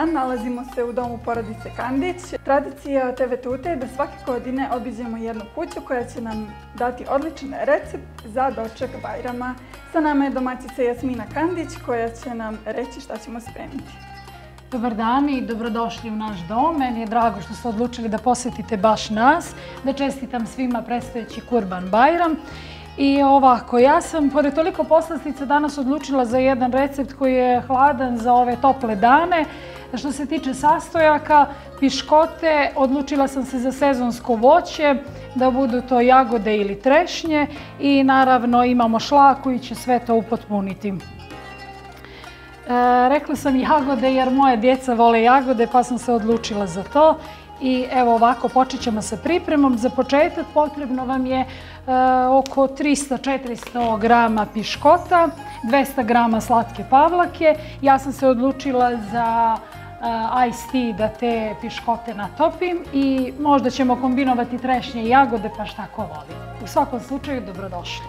dan, nalazimo se u domu porodice Kandić. Tradicija TV Tute je da svake godine obiđemo jednu kuću koja će nam dati odličan recept za doček Bajrama. Sa nama je domaćica Jasmina Kandić koja će nam reći šta ćemo spremiti. Dobar dan i dobrodošli u naš dom. Meni je drago što ste odlučili da posjetite baš nas, da čestitam svima predstojeći Kurban Bajram. I ovako, ja sam, pored toliko poslastica, danas odlučila za jedan recept koji je hladan za ove tople dane. Što se tiče sastojaka, piškote, odlučila sam se za sezonsko voće, da budu to jagode ili trešnje i naravno imamo šlag koji će sve to upotpuniti. Rekla sam jagode jer moje djeca vole jagode pa sam se odlučila za to. I evo ovako, počet ćemo sa pripremom. Za početak potrebno vam je oko 300-400 grama piškota, 200 grama slatke pavlake. Ja sam se odlučila za iced tea da te piškote natopim i možda ćemo kombinovati trešnje i jagode pa šta ko voli. U svakom slučaju dobrodošli.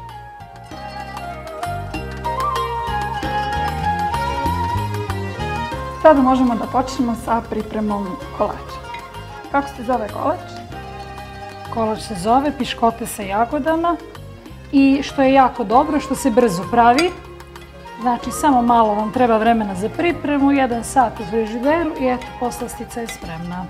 Sada možemo da počnemo sa pripremom kolača. Kako se zove kolač? Kolač se zove piškote sa jagodama i što je jako dobro, što se brzo pravi. Znači samo malo vam treba vremena za pripremu, 1 sat u frižideru i eto poslastica je spremna.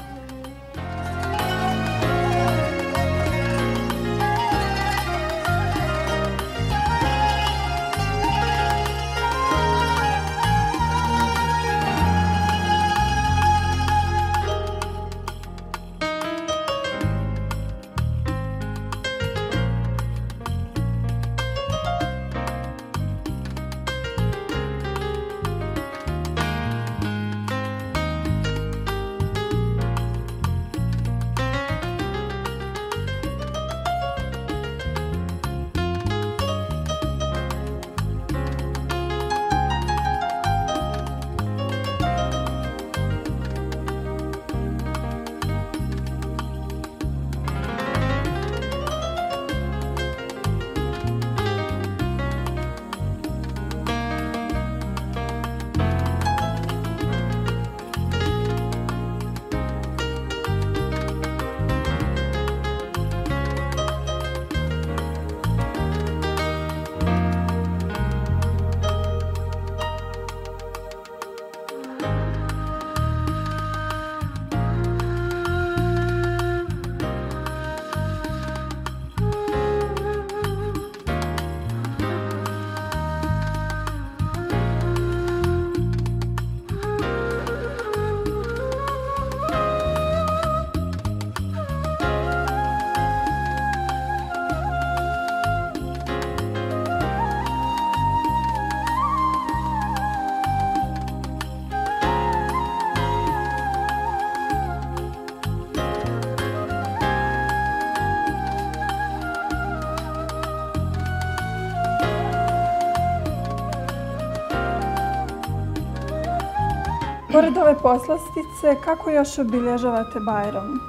Pored ove poslastice, kako još obilježavate Bajram?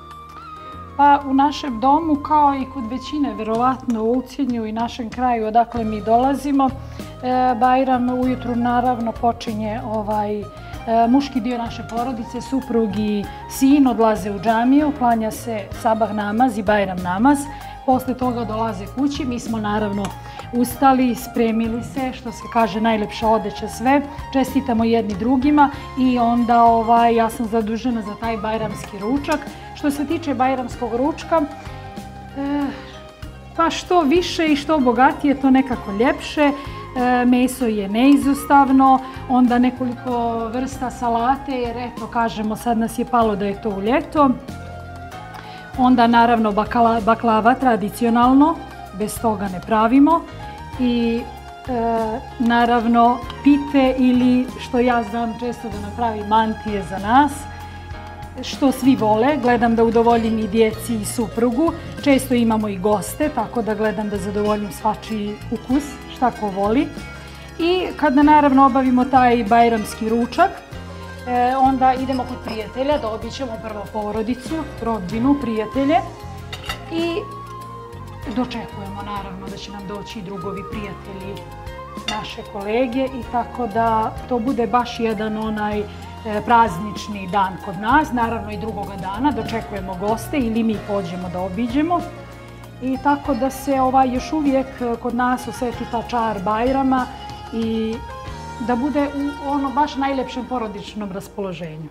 Pa u našem domu, kao i kod većine, verovatno u Ulcinju i našem kraju odakle mi dolazimo, Bajram ujutru naravno počinje muški dio naše porodice, suprug i sin odlaze u džamiju, klanja se sabah namaz i Bajram namaz. Posle toga dolaze kući, mi smo naravno ustali, spremili se, što se kaže najlepša odeća sve, čestitamo jedni drugima i onda ja sam zadužena za taj bajramski ručak. Što se tiče bajramskog ručka, pa što više i što bogatije, to nekako ljepše. Meso je neizostavno, onda nekoliko vrsta salate, jer eto kažemo sad nas je palo da je to u ljeto. Onda naravno baklava tradicionalno, bez toga ne pravimo. I naravno pite ili što ja znam često da napravi mantije za nas, što svi vole. Gledam da udovoljim i djeci i suprugu. Često imamo i goste, tako da gledam da zadovoljim svačiji ukus, šta ko voli. I kada naravno obavimo taj bajramski ručak, onda idemo kod prijatelja da obićemo prvo porodicu, rodbinu, prijatelje i dočekujemo naravno da će nam doći i drugovi, prijatelji, naše kolege i tako da to bude baš jedan praznični dan kod nas, naravno i drugoga dana, dočekujemo goste ili mi pođemo da obiđemo. I tako da se još uvijek kod nas osjeti ta čar Bajrama i da bude u ono baš najljepšem porodičnom raspoloženju.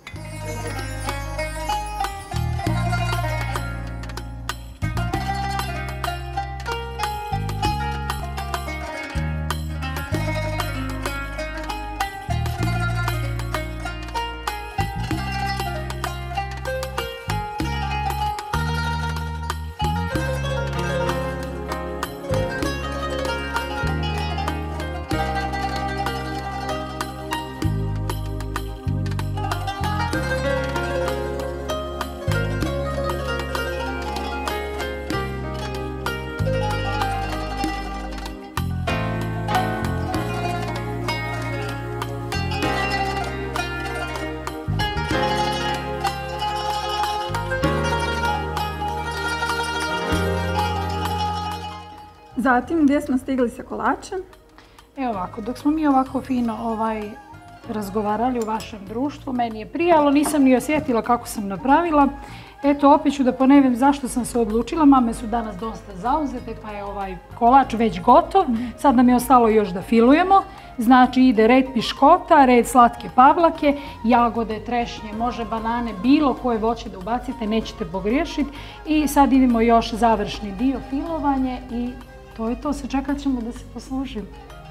Zatim, gdje smo stigli sa kolačem? Evo ovako, dok smo mi ovako fino razgovarali u vašem društvu, meni je prijalo, nisam ni osjetila kako sam napravila. Eto, opet ću da ponovim zašto sam se odlučila. Mame su danas dosta zauzete, pa je ovaj kolač već gotov. Sad nam je ostalo još da filujemo. Znači ide red piškota, red slatke pavlake, jagode, trešnje, može banane, bilo koje voće da ubacite, nećete pogriješiti. I sad idemo još završni dio, filovanje i to je to, sačekat ćemo da se poslužimo.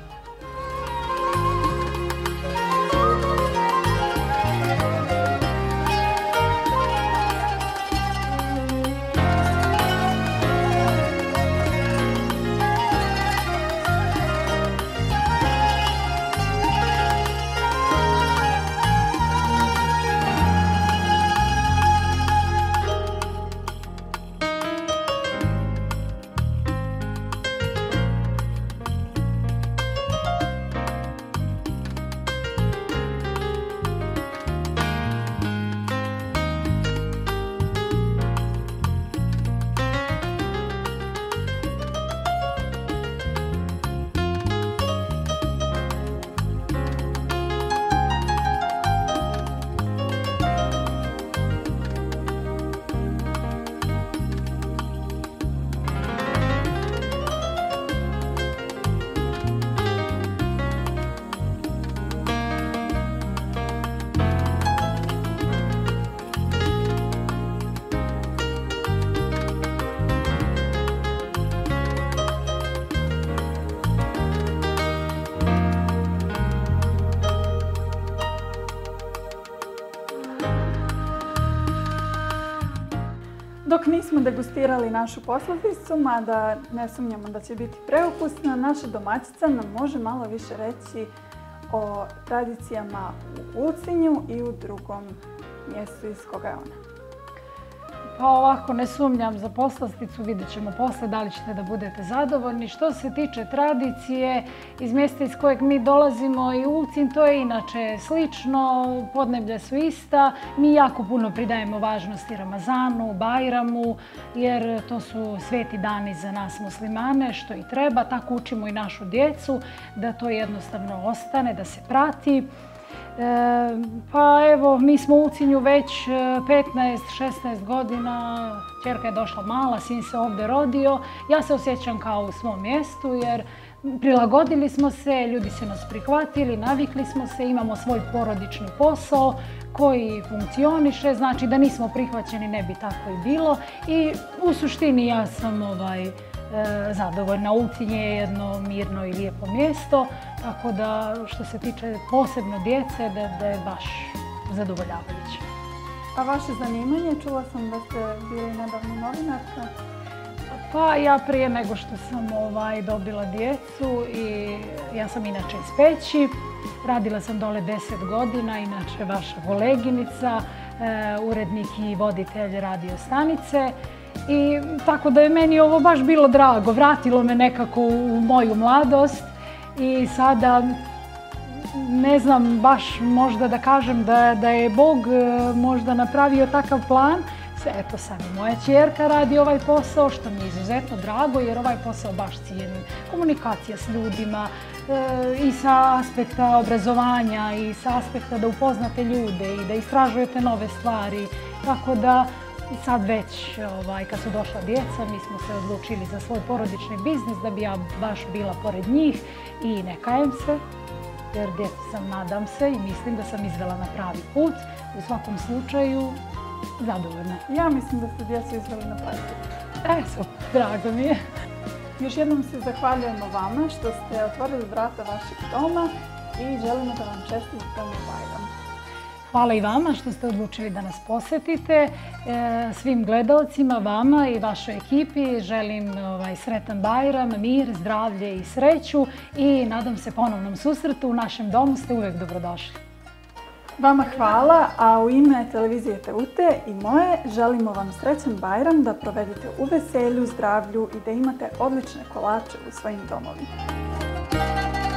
Dok nismo degustirali našu poslasticu, mada ne sumnjamo da će biti preukusna, naša domaćica nam može malo više reći o tradicijama u Ulcinju i u drugom mjestu iz koga je ona. Pa ovako, ne sumnjam za poslasticu, vidjet ćemo posle da li ćete da budete zadovoljni. Što se tiče tradicije, iz mjesta iz kojeg mi dolazimo i Ulcinj, to je inače slično, podneblja su ista. Mi jako puno pridajemo važnosti Ramazanu, Bajramu, jer to su sveti dani za nas muslimane, što i treba. Tako učimo i našu djecu, da to jednostavno ostane, da se prati. Pa evo, mi smo u Ulcinju već 15-16 godina, ćerka je došla mala, sin se ovdje rodio. Ja se osjećam kao u svom mjestu jer prilagodili smo se, ljudi su nas prihvatili, navikli smo se, imamo svoj porodični posao koji funkcioniše, znači da nismo prihvaćeni ne bi tako i bilo. I u suštini ja sam zadovoljna. Ulcinj je jedno mirno i lijepo mjesto, tako da što se tiče posebno djece, da je baš zadovoljavajuće. A vaše zanimanje? Čula sam da ste bili nedavno novinarka. Pa ja prije nego što sam dobila djecu i ja sam inače iz Peći. Radila sam dole 10 godina, inače vaša koleginica, urednik i voditelj radio stanice. I tako da je meni ovo baš bilo drago, vratilo me nekako u moju mladost i sada ne znam baš možda da kažem da je Bog možda napravio takav plan Eto sad i moja ćerka radi ovaj posao, što mi je izuzetno drago jer ovaj posao baš cijenim. Komunikacija s ljudima i sa aspekta obrazovanja i sa aspekta da upoznate ljude i da istražujete nove stvari. Tako da sad već kad su došla djeca mi smo se odlučili za svoj porodični biznis da bi ja baš bila pored njih i ne kajem se. Jer djecu sam, nadam se i mislim da sam izvela na pravi put. U svakom slučaju, zadovoljna. Ja mislim da ste djecu izveli na pravi put. Super, drago mi je. Još jednom se zahvaljujemo vama što ste otvorili vrata vašeg doma i želimo da vam čestitamo Bajram. Hvala i vama što ste odlučili da nas posjetite. Svim gledalcima, vama i vašoj ekipi želim sretan Bajram, mir, zdravlje i sreću i nadam se ponovnom susretu. U našem domu ste uvijek dobrodošli. Vama hvala, a u ime televizije Teute i moje želimo vam srećan Bajram, da provedete u veselju, zdravlju i da imate odlične kolače u svojim domovima.